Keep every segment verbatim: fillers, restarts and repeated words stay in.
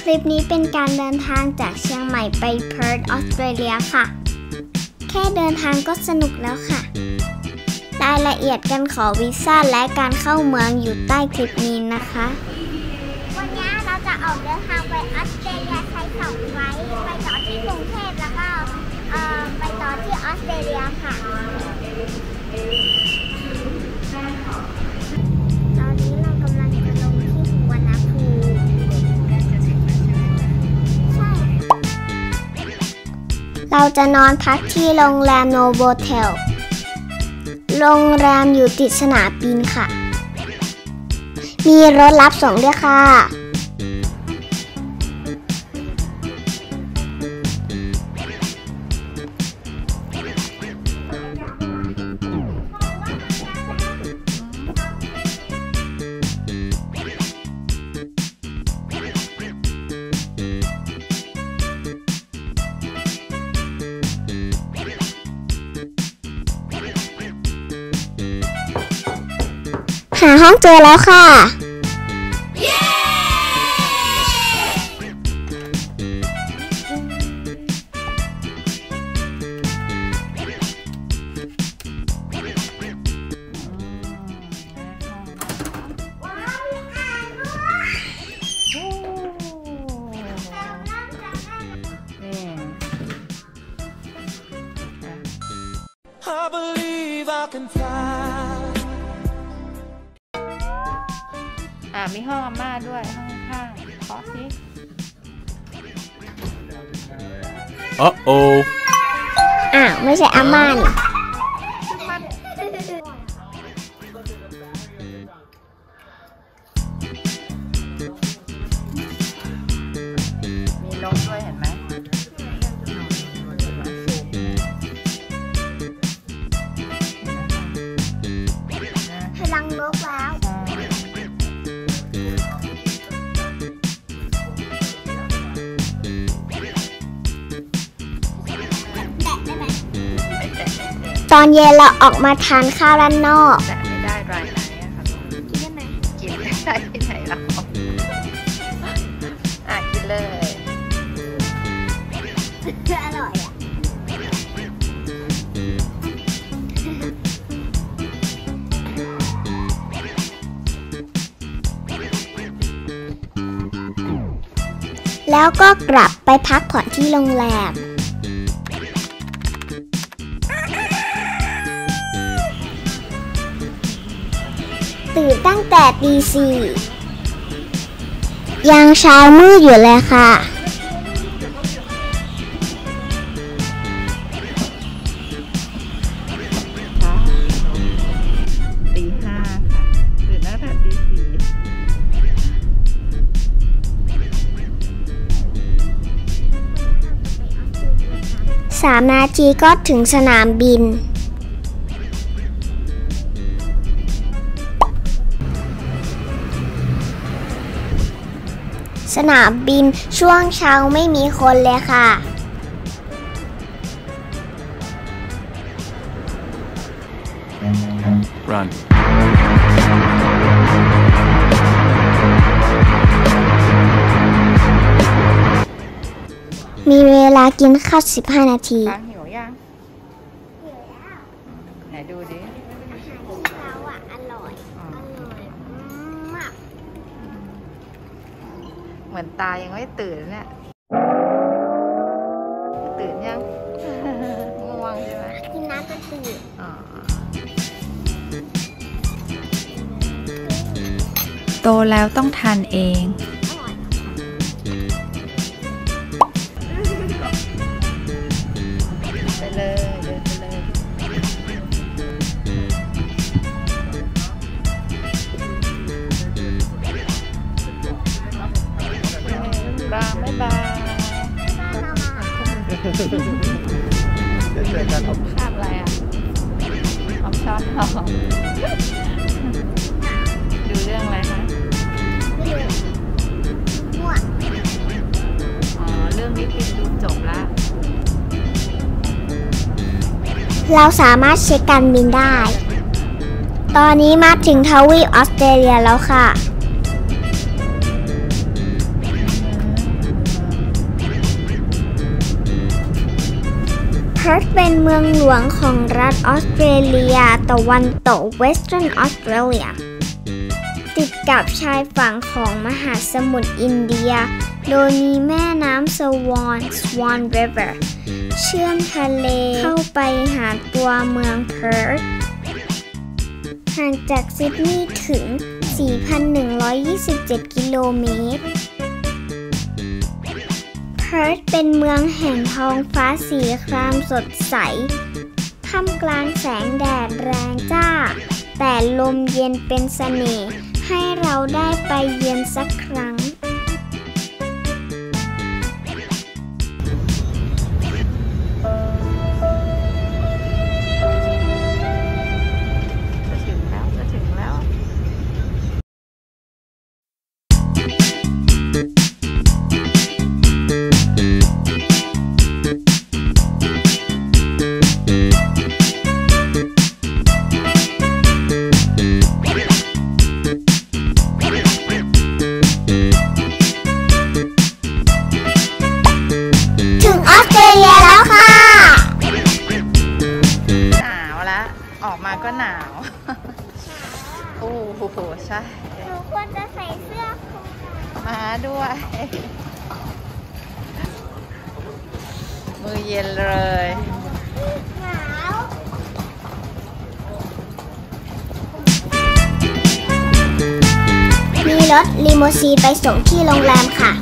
คลิปนี้เป็นการเดินทางจากเชียงใหม่ไปเพิร์ธออสเตรเลียค่ะแค่เดินทางก็สนุกแล้วค่ะรายละเอียดการขอวีซ่าและการเข้าเมืองอยู่ใต้คลิปนี้นะคะวันนี้เราจะออกเดินทางไปออสเตรเลียใช้สองไฟล์ไปต่อที่กรุงเทพแล้วก็เอ่อไปต่อที่ออสเตรเลียค่ะตอนนี้เรากำลังจะลงที่สุวรรณภูมิใช่เราจะนอนพักที่โรงแรมโนโวเทลโรงแรมอยู่ติดสนามบินค่ะมีรถรับส่งด้วยค่ะหาห้องเจอแล้วค่ะอ่ามีห้องอาม่าด้วยห้องข้างขอสิอ๋อโอ้อ้าวไม่ใช่อาม่านี่มีนกด้วยเห็นไหมพลังนกแล้วตอนเย็นเราออกมาทานข้าวด้านนอกแต่ไม่ได้รายไหนอะค่ะกินได้ไหมกินได้ที่ไหนเราอ่ะกินเลยอร่อยอ่ะแล้วก็กลับไปพักผ่อนที่โรงแรมตื่นตั้งแต่ตีสี่ยังเช้ามืดอยู่เลยค่ะตีห้าค่ะตื่นตั้งแต่ตีสี่สามนาทีก็ถึงสนามบินสนามบินช่วงเช้าไม่มีคนเลยค่ะ Run. มีเวลากินข้าวสิบห้านาทีฟังหิวยังหิวแล้วไหนดูดิอาหารที่เขาอ่ะอร่อยอร่อยมากเหมือนตายังไม่ตื่นเนี่ยตื่นยังง่วงใช่ไหมกินน้ำก็ตื่นโตแล้วต้องทานเองไปเลยเดินไปเลยบายไม่บายจะเจอกันผมชอบอะไรอ่ะผมชอบทองดูเรื่องอะไรคะมั่วอ๋อเรื่องนี้ปิดดูจบแล้วเราสามารถเช็คการบินได้ ตอนนี้มาถึงทวีปออสเตรเลียแล้วค่ะเ Perth เป็นเมืองหลวงของรัฐออสเตรเลียตะวันตก Western Australia ติดกับชายฝั่งของมหาสมุทรอินเดียโดยมีแม่น้ำ Swan Swan River เชื่อมทะเลเข้าไปหาตัวเมือง Perth ห่างจากซิดนีย์ถึง สี่พันหนึ่งร้อยยี่สิบเจ็ด กิโลเมตร Perth เป็นเมืองแห่งท้องฟ้าสีครามสดใสท่ามกลางแสงแดดแรงจ้าแต่ลมเย็นเป็นเสน่ห์ให้เราได้ไปเยือนสักครั้งออกมาก็หนาวโอ้โหใช่หนูควรจะใส่เสื้อคลุมมาด้วยมือเย็นเลยหนาวมีรถลิมูซีนไปส่งที่โรงแรมค่ะ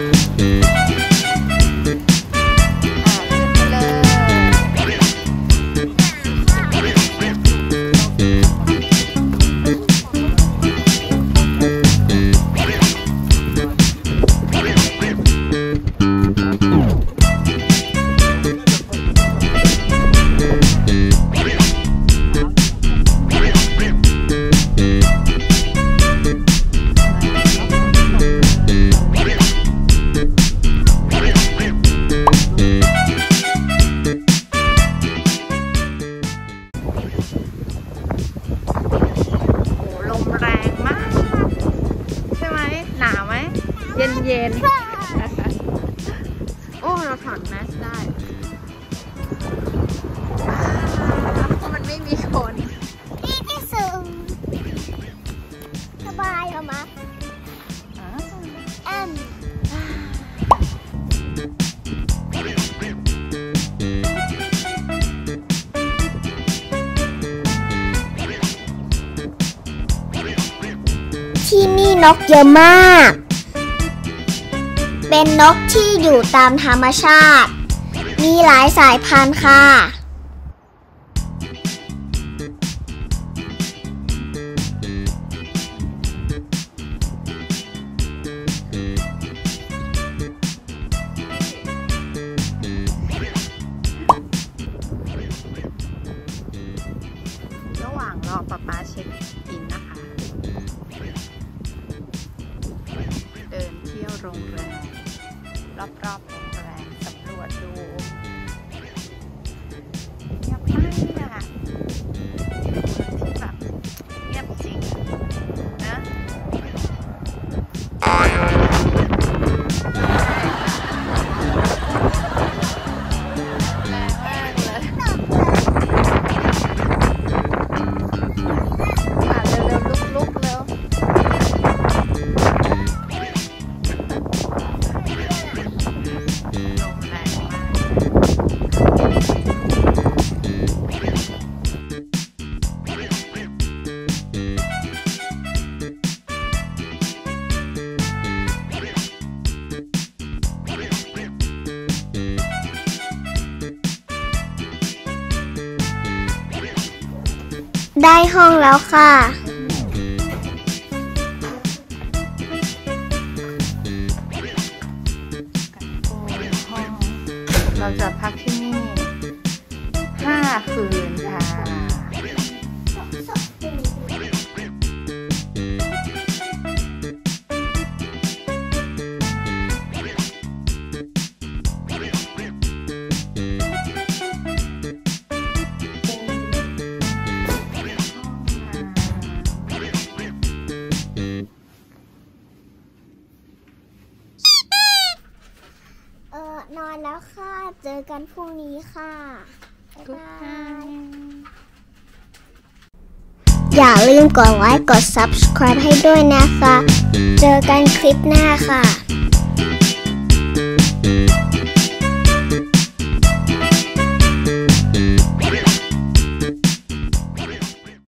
เย็นโอ้เราถอดแมสได้เพราะมันไม่มีคนนี่ที่สูงสบายเหรอมะแอมที่นี่นกเยอะมากเป็นนกที่อยู่ตามธรรมชาติมีหลายสายพันธุ์ค่ะระหว่างรอป๊าป๊าเช็คอินนะคะเดินเที่ยวโรงแรมรอบๆโรงแรมสำรวจดูเงียบมากอะที่แบบเงียบจริงนะแรงมากเลยอ่านเร็วๆลุกๆเร็วได้ห้องแล้วค่ะเราจะพักที่นี่ห้าคืนค่ะเออนอนแล้วค่ะ เจอกันพรุ่งนี้ค่ะบ๊ายบายอย่าลืมกดไลค์กด ซับสไครบ์ ให้ด้วยนะคะ เจอกันคลิปหน้าค่ะ